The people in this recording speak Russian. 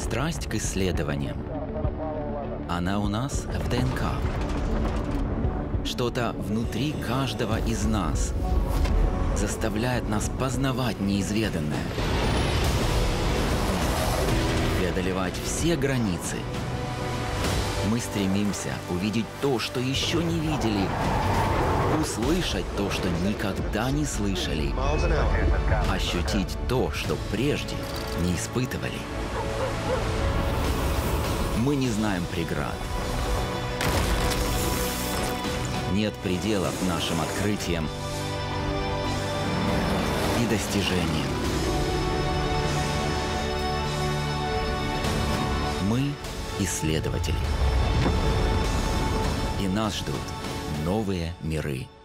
Страсть к исследованиям. Она у нас в ДНК. Что-то внутри каждого из нас заставляет нас познавать неизведанное, преодолевать все границы. Мы стремимся увидеть то, что еще не видели, услышать то, что никогда не слышали, ощутить то, что прежде не испытывали. Мы не знаем преград. Нет пределов нашим открытиям и достижениям. Мы исследователи. И нас ждут новые миры.